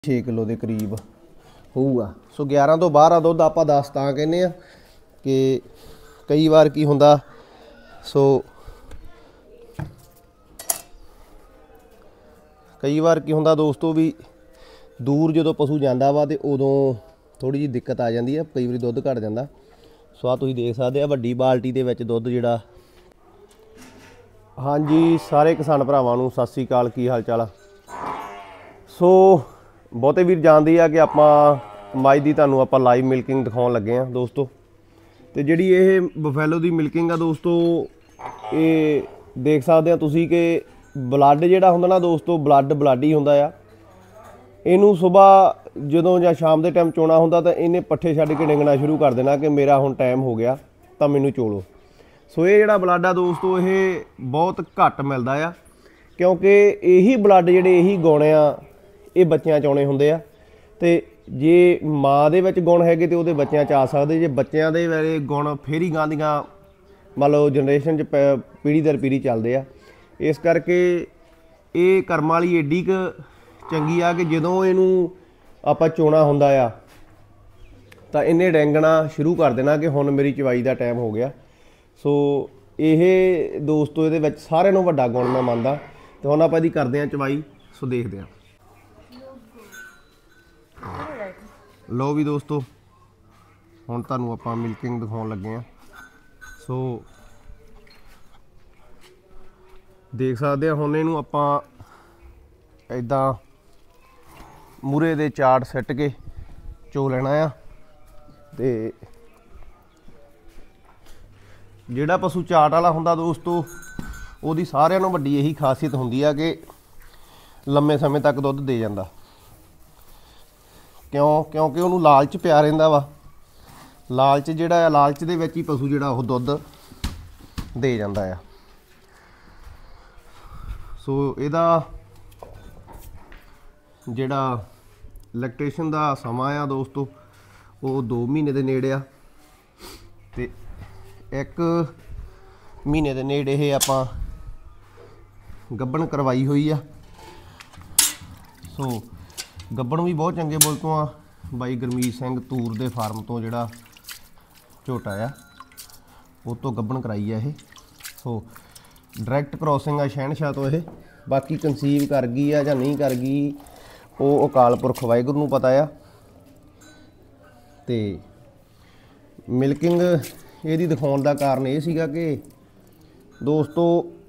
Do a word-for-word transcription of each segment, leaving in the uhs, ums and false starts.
छे किलो के करीब होगा। सो ग्यारह तो बारह दुध आप दस तां कहने कि कई बार की हुंदा सो कई बार की हुंदा दोस्तों भी दूर जो पशु जाता वा तो उदों थोड़ी जी दिक्कत आ जाती है, कई बार दुध घट जाता। सो आ तुसीं देख सकते आ वड्डी बाल्टी दे विच दुध जिहड़ा। हाँ जी सारे किसान भरावां नूं सत श्री अकाल, की हाल चाल। सो बहुते वीर जानते हैं कि आपां मई की तुहानूं आपां लाइव मिल्किंग दिखाउण लगे हैं दोस्तों। तो जिहड़ी ये बफैलो की मिल्किंग आ दोस्तों, ये देख सकते हैं तुसीं कि ब्लड जिहड़ा हुंदा ना दोस्तों, ब्लड ब्लड ही हुंदा आ। इनू सुबह जदों जां शाम के टाइम चोना हुंदा तो इन्हें पट्ठे छड्ड के डिंगना शुरू कर देना कि मेरा हुण टाइम हो गया तो मैनू चोलो। सो ये जिहड़ा ब्लड आ दोस्तों ये बहुत घट मिलदा आ, क्योंकि यही ब्लड जिहड़े यही गुण आ ये बच्चों चाने होंगे आ। तो जे माँ दे विच गुण है तो वो बच्चों च आ सकते, जे बच्चों के वे गुण फिर ही गांदियाँ मान लो जनरेशन च पीढ़ी दर पीढ़ी चलते आ। इस करके ये कर्म वाली एडी क चंगी आ कि जदों इनू आपां चोना हुंदा आ तो इन्हें डेंगना शुरू कर देना कि हुण मेरी चवाई का टाइम हो गया। सो ये दोस्तों ये सारे नूं वड्डा गुण मैं मनदा। तो हुण आपां इहदी करदे हां चवाई। सो देखदे हां। लो भी दोस्तों हुण तुहानूं आपां मिल्किंग दिखाउण लगे हैं। सो देख सकते हैं हुण इहनूं आपां इदां मूरे दे चाट सिट के चो लेना आ। ते जिहड़ा पशु चाट वाला हुंदा दोस्तों उहदी सारिआं नूं वड्डी यही खासियत हुंदी आ कि लंबे समय तक दुध दे जांदा। क्यों? क्योंकि उन्होंने लालच पिया रहिंदा वा। लालच जिहड़ा लालच दे विच ही पशु जिहड़ा ओह दुध दे जांदा आ। सो इहदा जिहड़ा लैक्टेशन का समा आ दोस्तों वो दो महीने के नेड़े आ। ते एक महीने के नेड़े ये आपां गब्बन करवाई हुई आ। सो गब्बन भी बहुत चंगे बुल तो आ बाई गुरमीत सिंह तूर के फार्म तो जिहड़ा झोटा आ वो तो गब्बन कराई है ये। सो डायरैक्ट क्रॉसिंग आ शहनशाह तो ये। बाकी कंसीव कर गई है या नहीं कर गई वो अकाल पुरख वाहिगुरू नूं पता आ। ते मिल्किंग इहदी दिखाउण दा कारण ये सीगा कि दोस्तों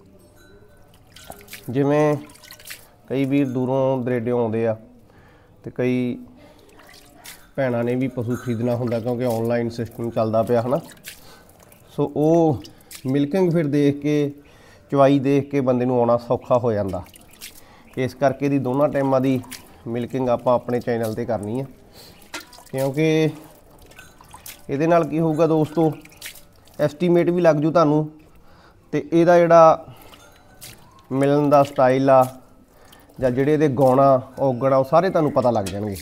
जिवें कई वीर दूरों दरेडों आउंदे आ तो कई भैणां ने भी पशु खरीदना हुंदा क्योंकि ऑनलाइन सिस्टम चलदा पिया है ना। सो वो मिल्किंग फिर देख के चवाई देख के बंदे नूं आउणा सौखा हो जांदा। इस करके दी दोनों टाइमां दी मिल्किंग आपां अपने चैनल ते करनी है, क्योंकि इहदे नाल की होऊगा दोस्तों एस्टीमेट भी लग जू तुहानूं। ते इहदा जिहड़ा मिलन दा स्टाइल आ जां जिहड़े इहदे गुण आ औगण आ वो सारे तुहानूं पता लग जाणगे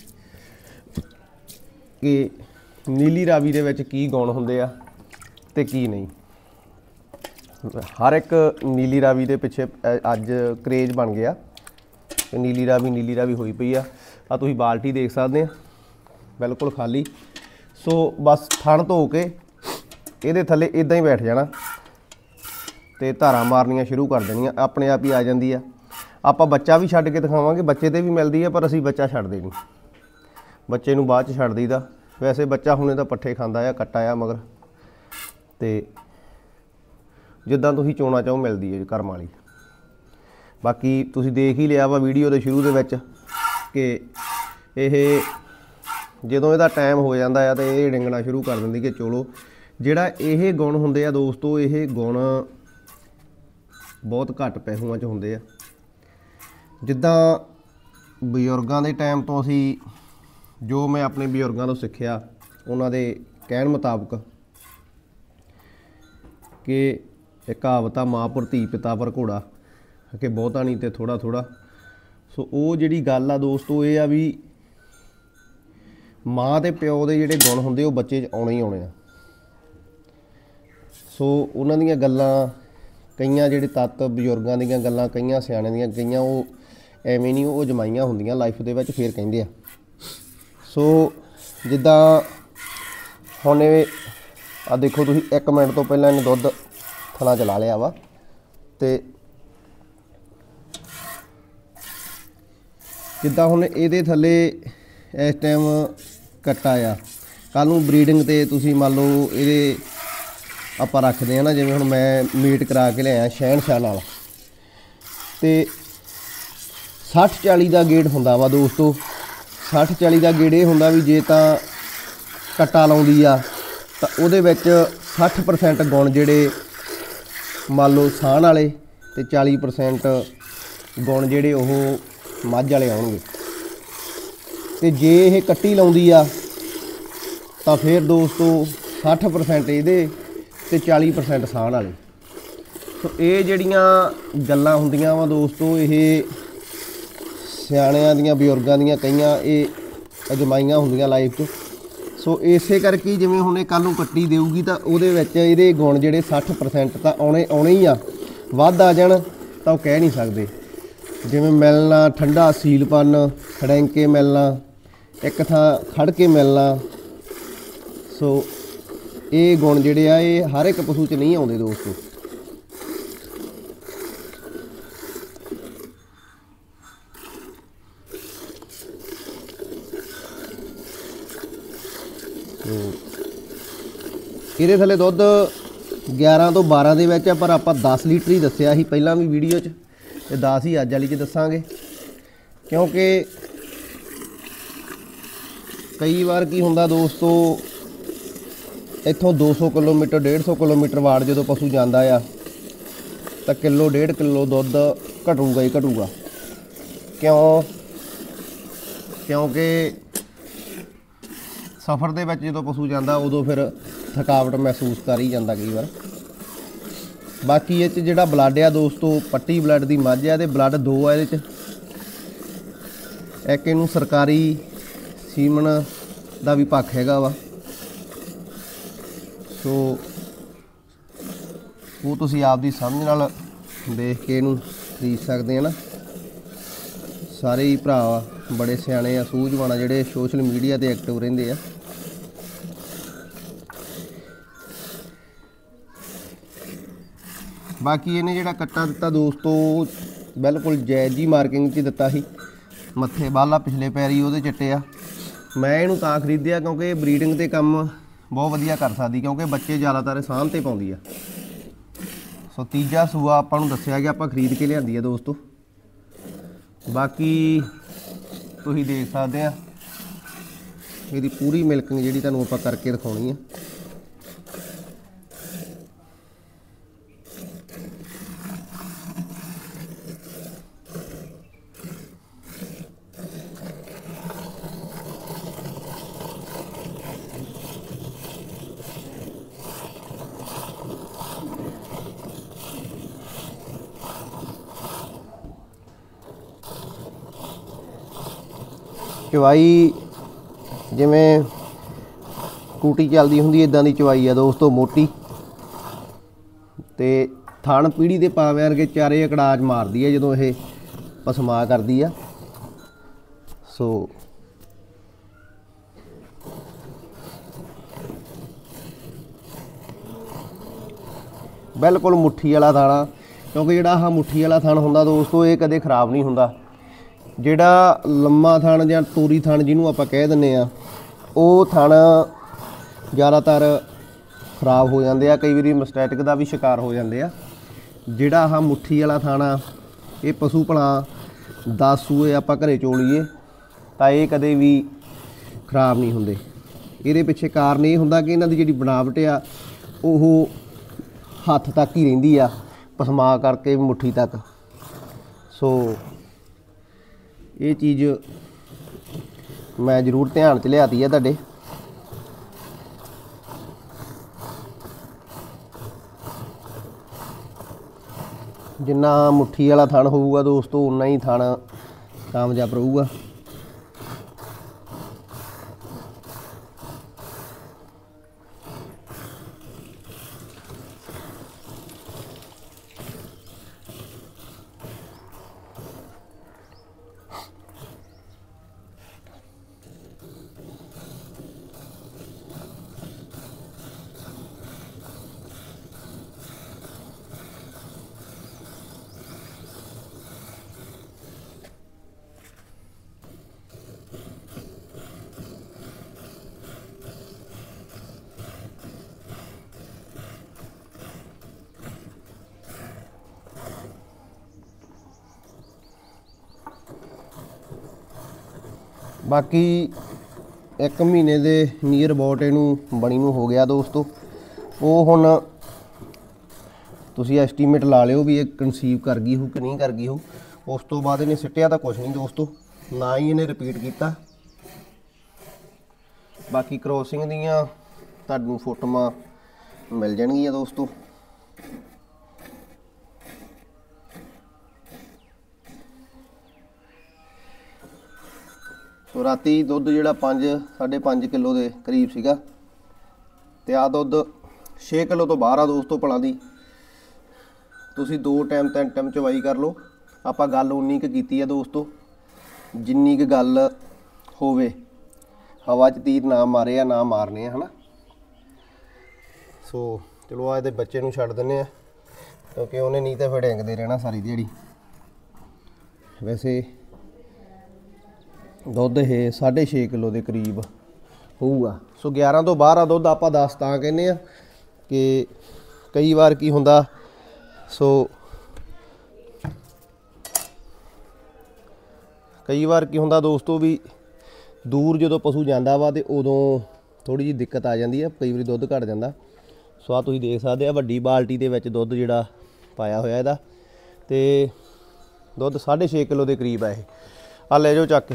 कि नीली रावी दे विच की गुण हुंदे आ ते की नहीं। हर एक नीली रावी दे पिछे अज क्रेज बन गया। नीली रावी नीली रावी होई पई आ। आ तुसीं बाल्टी देख सकते हैं बिल्कुल खाली। सो बस थण धो के इहदे थल्ले इदां ही बैठ जाना ते धारां मारनियां शुरू कर देनियां, अपने आप ही आ जांदी आ। आपां बच्चा भी छड्ड के दिखावांगे, बच्चे ते भी मिलदी है पर असीं बच्चा छड्डदे नहीं, बच्चे नूं बाਅद च छड्ड दईदा। वैसे बच्चा हुणे तां पट्ठे खांदा आ, कट्टा आ मगर, ते जिद्दां तुसीं चोणा चाहो मिलदी है कर्म वाली। बाकी तुसीं देख ही लिया वा वीडियो के शुरू दे विच कि ये जदों इहदा टाइम हो जाता है तो ये डिंगना शुरू कर दिंदी कि चलो जिहड़ा ये गुण हुंदे आ दोस्तों, ये गुण बहुत घट पैसुआं च हुंदे आ। जिद्दां बजुर्गां दे टाइम तो असी जो मैं अपने बजुर्गां तो सिੱਖਿਆ उन्हां दे कहण मुताबक कि एक कहावत आ माँ पर धी पिता पर घोड़ा कि बहुता नहीं तो थोड़ा थोड़ा। सो वो जिहड़ी गल आ दोस्तों ये आ भी माँ ते प्यो दे जिहड़े गुण हुंदे वो बच्चे च आउणे ही आउणे आ। सो उन्हां दीयां गल्लां कईयां जिहड़े तत्त बजुर्गां दीयां गल्लां कईयां सियाणियां दीयां कईयां वो ਐਵੇਂ ਨਹੀਂ ਉਹ ਜਮਾਈਆਂ ਹੁੰਦੀਆਂ ਲਾਈਫ ਦੇ ਵਿੱਚ ਫਿਰ ਕਹਿੰਦੇ ਆ। ਸੋ ਜਿੱਦਾਂ ਹੁਣ ਇਹ ਆ ਦੇਖੋ ਤੁਸੀਂ ਇੱਕ ਮਿੰਟ ਤੋਂ ਪਹਿਲਾਂ ਇਹਨੇ ਦੁੱਧ ਥਣਾ ਚਲਾ ਲਿਆ ਵਾ ਤੇ ਜਿੱਦਾਂ ਹੁਣ ਇਹਦੇ ਥੱਲੇ ਇਸ ਟਾਈਮ ਕੱਟਾ ਆ, ਕੱਲ੍ਹ ਨੂੰ ਬਰੀਡਿੰਗ ਤੇ ਤੁਸੀਂ ਮੰਨ ਲਓ ਇਹਦੇ ਆਪਾਂ ਰੱਖਦੇ ਆ ਨਾ, ਜਿਵੇਂ ਹੁਣ ਮੈਂ ਮੀਟ ਕਰਾ ਕੇ ਲਿਆਇਆ ਸ਼ਹਿਨਸ਼ਾਹ ਨਾਲ ਤੇ ਸੱਠ ਚਾਲੀ ਦਾ ਗੇੜ ਹੁੰਦਾ ਵਾ ਦੋਸਤੋ। ਸੱਠ ਚਾਲੀ ਦਾ ਗੇੜ ਇਹ ਹੁੰਦਾ ਵੀ ਜੇ ਤਾਂ ਕੱਟਾ ਲਾਉਂਦੀ ਆ ਤਾਂ ਉਹਦੇ ਵਿੱਚ ਸੱਠ ਪਰਸੈਂਟ ਗੁਣ ਜਿਹੜੇ ਮੰਨ ਲਓ ਸਾਣ ਵਾਲੇ ਤੇ ਚਾਲੀ ਪਰਸੈਂਟ ਗੁਣ ਜਿਹੜੇ ਉਹ ਮੱਝ ਵਾਲੇ ਆਉਣਗੇ। ਤੇ ਜੇ ਇਹ ਕੱਟੀ ਲਾਉਂਦੀ ਆ ਤਾਂ ਫਿਰ ਦੋਸਤੋ ਸੱਠ ਪਰਸੈਂਟ ਇਹਦੇ ਤੇ ਚਾਲੀ ਪਰਸੈਂਟ ਸਾਣ ਵਾਲੇ। ਸੋ ਇਹ ਜਿਹੜੀਆਂ ਗੱਲਾਂ ਹੁੰਦੀਆਂ ਵਾ ਦੋਸਤੋ, ਇਹ ਸਿਆਣਿਆਂ ਦੀਆਂ ਬਜ਼ੁਰਗਾਂ ਦੀਆਂ ਕਈਆਂ ਇਹ ਅਜਮਾਈਆਂ ਹੁੰਦੀਆਂ ਲਾਈਫ 'ਚ। ਸੋ ਇਸੇ ਕਰਕੇ ਜਿਵੇਂ ਹੁਣ ਇਹ ਕੱਲ੍ਹ ਨੂੰ ਕੱਟੀ ਦੇਊਗੀ ਤਾਂ ਉਹਦੇ ਵਿੱਚ ਇਹਦੇ ਗੁਣ ਜਿਹੜੇ ਸੱਠ ਪਰਸੈਂਟ ਤਾਂ ਆਉਣੇ ਆਉਣੇ ਹੀ ਆ, ਵੱਧ ਆ ਜਾਣ ਤਾਂ ਉਹ ਕਹਿ ਨਹੀਂ ਸਕਦੇ। ਜਿਵੇਂ ਮਿਲਣਾ ਠੰਡਾ ਸੀਲਪਨ, ਖੜੈਂਕੇ ਮਿਲਣਾ, ਇੱਕ ਥਾਂ ਖੜ ਕੇ ਮਿਲਣਾ। ਸੋ ਇਹ ਗੁਣ ਜਿਹੜੇ ਆ ਇਹ ਹਰ ਇੱਕ ਪਸ਼ੂ 'ਚ ਨਹੀਂ ਆਉਂਦੇ ਦੋਸਤੋ। ਇਹਦੇ ਥੱਲੇ ਦੁੱਧ ਗਿਆਰਾਂ ਤੋਂ ਬਾਰਾਂ ਦੇ ਵਿੱਚ ਆ, ਪਰ ਆਪਾਂ ਦਸ ਲੀਟਰ ਹੀ ਦੱਸਿਆ ਸੀ ਪਹਿਲਾਂ ਵੀ ਵੀਡੀਓ 'ਚ, ਤੇ ਦਸ ਹੀ ਅੱਜ ਵਾਲੀ 'ਚ ਦੱਸਾਂਗੇ ਕਿਉਂਕਿ ਕਈ ਵਾਰ ਕੀ ਹੁੰਦਾ ਦੋਸਤੋ, ਇੱਥੋਂ ਦੋ ਸੌ ਕਿਲੋਮੀਟਰ ਡੇਢ ਸੌ ਕਿਲੋਮੀਟਰ ਵਾੜ ਜਦੋਂ ਪਸ਼ੂ ਜਾਂਦਾ ਆ ਤਾਂ ਕਿਲੋ ਡੇਢ ਕਿਲੋ ਦੁੱਧ ਘਟੂਗਾ ਹੀ ਘਟੂਗਾ। ਕਿਉਂ? ਕਿਉਂਕਿ ਸਫ਼ਰ ਦੇ ਵਿੱਚ ਜਦੋਂ ਪਸ਼ੂ ਜਾਂਦਾ ਉਦੋਂ ਫਿਰ ਥਕਾਵਟ ਮਹਿਸੂਸ ਕਰ ਹੀ ਜਾਂਦਾ ਕਈ ਵਾਰ। ਬਾਕੀ ਇਹ 'ਚ ਜਿਹੜਾ ਬਲੱਡ ਆ ਦੋਸਤੋ, ਪੱਟੀ ਬਲੱਡ ਦੀ ਮੱਝ ਆ, ਤੇ ਬਲੱਡ ਦੋ ਆ ਇਹਦੇ 'ਚ। ਇੱਕ ਇਹਨੂੰ ਸਰਕਾਰੀ ਸੀਮਨ ਦਾ ਵੀ ਪੱਖ ਹੈਗਾ ਵਾ, ਸੋ ਉਹ ਤੁਸੀਂ ਆਪਦੀ ਸਮਝ ਨਾਲ ਦੇਖ ਕੇ ਇਹਨੂੰ ਖਰੀਦ ਸਕਦੇ ਆ ਨਾ। ਸਾਰੇ ਹੀ ਭਰਾ ਬੜੇ ਸਿਆਣੇ ਆ, ਸੂਝਵਾਨ ਆ, ਜਿਹੜੇ ਸੋਸ਼ਲ ਮੀਡੀਆ 'ਤੇ ਐਕਟਿਵ ਰਹਿੰਦੇ ਆ। ਬਾਕੀ ਇਹਨੇ ਜਿਹੜਾ ਕੱਟਾ ਦਿੱਤਾ ਦੋਸਤੋ ਬਿਲਕੁਲ ਜਾਇਜ਼ ਜੀ ਮਾਰਕਿੰਗ 'ਚ ਦਿੱਤਾ ਸੀ। ਮੱਥੇ ਬਾਹਲਾ ਪਿਛਲੇ ਪੈਰੀ ਉਹਦੇ ਚਿੱਟੇ ਆ। ਮੈਂ ਇਹਨੂੰ ਤਾਂ ਖਰੀਦਿਆ ਕਿਉਂਕਿ ਇਹ ਬਰੀਡਿੰਗ 'ਤੇ ਕੰਮ ਬਹੁਤ ਵਧੀਆ ਕਰ ਸਕਦੀ, ਕਿਉਂਕਿ ਬੱਚੇ ਜ਼ਿਆਦਾਤਰ ਸਾਂਭ 'ਤੇ ਪਾਉਂਦੀ ਆ। ਸੋ ਤੀਜਾ ਸੂਆ ਆਪਾਂ ਨੂੰ ਦੱਸਿਆ ਗਿਆ, ਆਪਾਂ ਖਰੀਦ ਕੇ ਲਿਆਂਦੀ ਆ ਦੋਸਤੋ। ਬਾਕੀ ਤੁਸੀਂ ਦੇਖ ਸਕਦੇ ਆ ਇਹਦੀ ਪੂਰੀ ਮਿਲਕਿੰਗ ਜਿਹੜੀ ਤੁਹਾਨੂੰ ਆਪਾਂ ਕਰਕੇ ਦਿਖਾਉਣੀ ਆ। ਚਵਾਈ ਜਿਵੇਂ ਕੂਟੀ ਚੱਲਦੀ ਹੁੰਦੀ ਇਦਾਂ ਦੀ ਚਵਾਈ ਆ ਦੋਸਤੋ, ਮੋਟੀ ਤੇ ਥਣ ਪੀੜੀ ਦੇ ਪਾਵੇਂ ਵਰਗੇ ਚਾਰੇ ਅਕੜਾਜ ਮਾਰਦੀ ਆ ਜਦੋਂ ਇਹ ਪਸਮਾ ਕਰਦੀ ਆ। ਸੋ ਬਿਲਕੁਲ ਮੁੱਠੀ ਵਾਲਾ ਥਾਣਾ, ਕਿਉਂਕਿ ਜਿਹੜਾ ਆਹ ਮੁੱਠੀ ਵਾਲਾ ਥਣ ਹੁੰਦਾ ਦੋਸਤੋ ਇਹ ਕਦੇ ਖ਼ਰਾਬ ਨਹੀਂ ਹੁੰਦਾ। ਜਿਹੜਾ ਲੰਮਾ ਥਣ ਜਾਂ ਤੋਰੀ ਥਣ ਜਿਹਨੂੰ ਆਪਾਂ ਕਹਿ ਦਿੰਦੇ ਆ, ਉਹ ਥਣ ਜ਼ਿਆਦਾਤਰ ਖ਼ਰਾਬ ਹੋ ਜਾਂਦੇ ਆ, ਕਈ ਵਾਰੀ ਮਸਟੈਟਿਕ ਦਾ ਵੀ ਸ਼ਿਕਾਰ ਹੋ ਜਾਂਦੇ ਆ। ਜਿਹੜਾ ਆਹ ਮੁੱਠੀ ਵਾਲਾ ਥਾਣਾ ਇਹ ਪਸ਼ੂ ਭਲਾ ਦਸ ਸੂਏ ਆਪਾਂ ਘਰੇ ਚੋਲੀਏ ਤਾਂ ਇਹ ਕਦੇ ਵੀ ਖ਼ਰਾਬ ਨਹੀਂ ਹੁੰਦੇ। ਇਹਦੇ ਪਿੱਛੇ ਕਾਰਨ ਇਹ ਹੁੰਦਾ ਕਿ ਇਹਨਾਂ ਦੀ ਜਿਹੜੀ ਬਣਾਵਟ ਆ ਉਹ ਹੱਥ ਤੱਕ ਹੀ ਰਹਿੰਦੀ ਆ, ਪਸਮਾ ਕਰਕੇ ਮੁੱਠੀ ਤੱਕ। ਸੋ ਇਹ ਚੀਜ਼ ਮੈਂ ਜ਼ਰੂਰ ਧਿਆਨ 'ਚ ਲਿਆਤੀ ਆ ਤੁਹਾਡੇ। ਜਿੰਨਾ ਮੁੱਠੀ ਵਾਲਾ ਥਣ ਹੋਊਗਾ ਦੋਸਤੋ ਉਨਾ ਹੀ ਥਣ ਕਾਮਯਾਬ ਰਹੂਗਾ। बाकी एक महीने के नीयर अबाउट इनू बनी नू हो गया दोस्तों। वो हुण तुसीं एस्टीमेट ला लिओ भी ये कंसीव कर गई हो कि नहीं कर गई हो। उस तो बाद इन्हें सिटिया तो कुछ नहीं दोस्तों, ना ही इन्हें रिपीट किया। बाकी क्रॉसिंग दियाँ तुहानूं फोटोआं मिल जाणगियां दोस्तों। सो राती दुध जिहड़ा पाँच साढ़े पाँच किलो के करीब सीगा ते आ दुध छे किलो तो बाहर आ दोस्तों। भला दी तुसीं दो टाइम तीन टाइम चवाई कर लो। आपां गल उन्नी क कीती है दोस्तों जिन्नी क गल होवे, हवा च तीर ना मारे या ना मारने है ना। सो चलो आ इहदे बच्चे नूं छड्ड दिंदे आ क्योंकि उन्हें नहीं तो फिर डेंगदे रहना सारी दिहाड़ी। वैसे दुध ये साढ़े छे किलो के करीब होऊगा। सो ग्यारह तो बारह दुध आप दस तां कहने आ कि कई बार की हुंदा सो कई बार की हुंदा दोस्तों भी दूर जो पशु जाता वा तो उदों थोड़ी जी दिक्कत आ जाती है, कई बार दुध घट जाता। सो आ तुसीं देख सकते हो वड्डी बाल्टी दे विच दुध जिहड़ा पाया होया इहदा ते दुध साढ़े छे किलो के करीब है। आ ले जाओ चक के।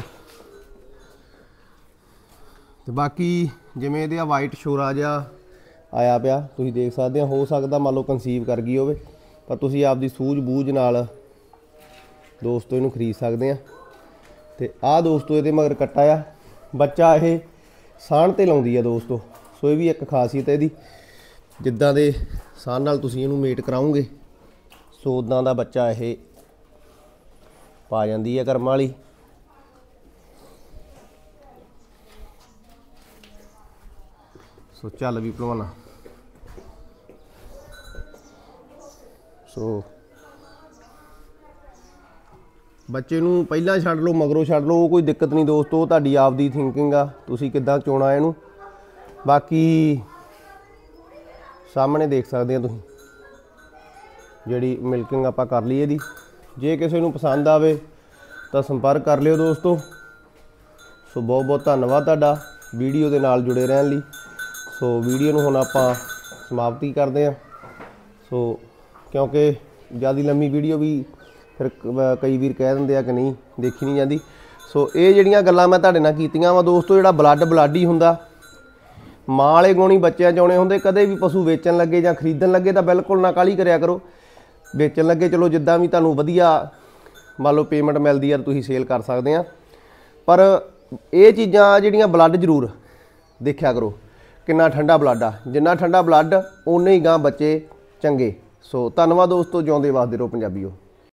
तो बाकी जिमें ये वाइट शोरा जिहा आया पिया तुसीं देख सकते हो। हो सकता मान लो कंसीव कर गई होवे, पर तुसीं आपदी सूझ बूझ नाल दोस्तों इनू खरीद सकते हैं। तो आ दोस्तों ये मगर कट्टा आ बच्चा ये साण ते लाउंदी है दोस्तों। सो ये भी एक खासियत है इहदी, जिद्दां दे साण नाल तुसीं इहनूं मेट कराओगे सो उदां दा बच्चा ये पा जांदी है करम वाली। सो चल भी भलवाना। सो बच्चे नूं पहलां छड्ड लो मगरों छड्ड लो, कोई दिक्कत नहीं दोस्तों, तुहाडी आपदी थिंकिंग आ तुसीं किद्दां चुणना इहनूं। बाकी सामने देख सकते हो तुसीं जिहड़ी मिल्किंग आपां कर ਲਈ इहदी। जे किसी नूं पसंद आवे तो संपर्क कर लिओ दोस्तों। सो बहुत बहुत धन्नवाद तुहाडा वीडियो दे नाल जुड़े रहण लई। सो वीडियो नूं हुण आपां समाप्ति करते हैं। सो क्योंकि ज़्यादा लंबी वीडियो भी फिर कई वार कह दिंदे आ कि नहीं देखी नहीं जाती। सो ये जिहड़ियां गल्लां मैं तुहाडे नाल कीतियां वा दोस्तों, जिहड़ा ब्लड ब्लड ही हुंदा, माँ वाले गुण ही बच्चों च आउणे हुंदे। कदे भी पशु वेचण लगे जां खरीदण लगे तो बिल्कुल ना काहली करिया करो। बेचण लगे चलो जिद्दां भी तुहानूं वधिया मान लो पेमेंट मिलदी है तुसीं सेल कर सकदे आ, पर ये चीज़ां जिहड़ियां ब्लड जरूर देखिया करो कितना ठंडा ब्लड आ। जिन्ना ठंडा ब्लड उन्ने ही गां बच्चे चंगे। सो धन्नवाद दोस्तों, जिउंदे वसदे रहो पंजाबीओ।